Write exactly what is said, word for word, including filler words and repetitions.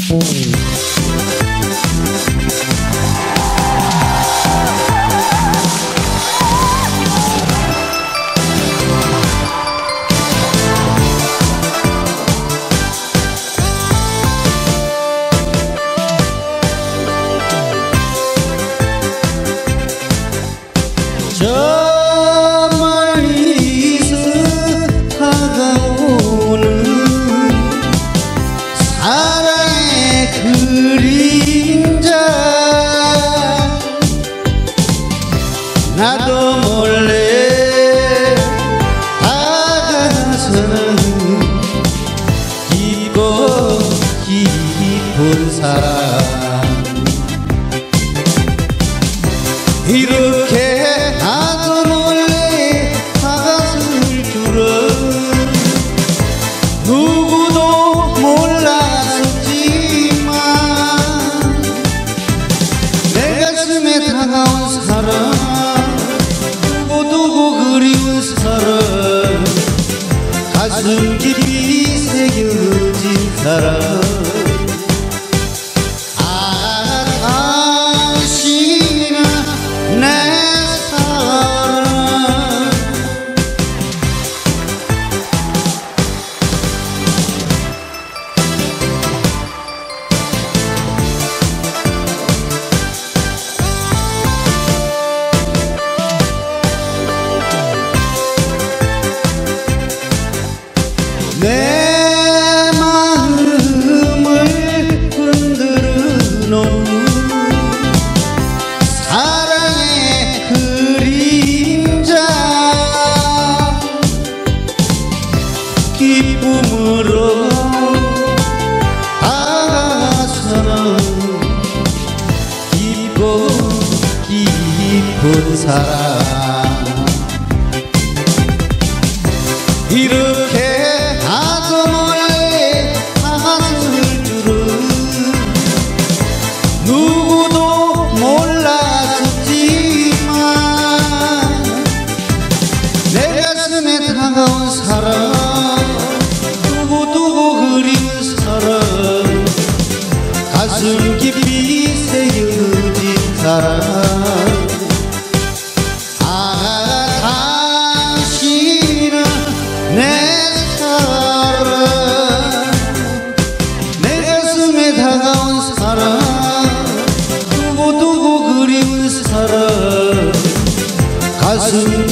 저 멀리서 다가오는 사랑의 그림자, 나도 몰래 다가서는 깊고 깊은 사랑. 이렇게 나도 몰래 다가설 줄은 누구도 몰랐었지만, 내 가슴에 다가온 사람, 두고두고 그리운 사람, 가슴 깊이 새겨진 사람. 내 마음을 흔들어 놓은 사랑의 그림자, 기쁨으로 다가서는 깊고 깊은 사랑. 이렇게 나도 몰래 다가설 줄은 누구도 몰랐었지만, 내 가슴에 다가온 사람, 두고두고 그리운 사람, 가슴 깊이 새겨진 사람. 내 사랑, 내 가슴에 다가온 사람, 두고두고 그리운 사람, 가슴